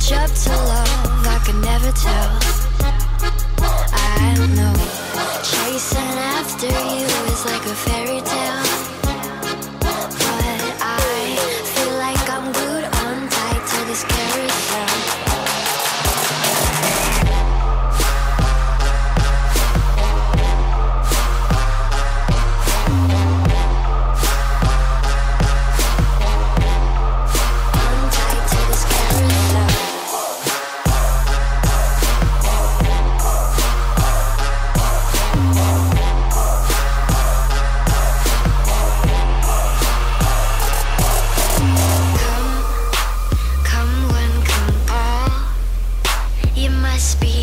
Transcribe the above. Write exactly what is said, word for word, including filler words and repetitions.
up to love, I could never tell. I know chasing after you is like a fairy tale, but I feel like I'm glued on tight to this carousel. Must be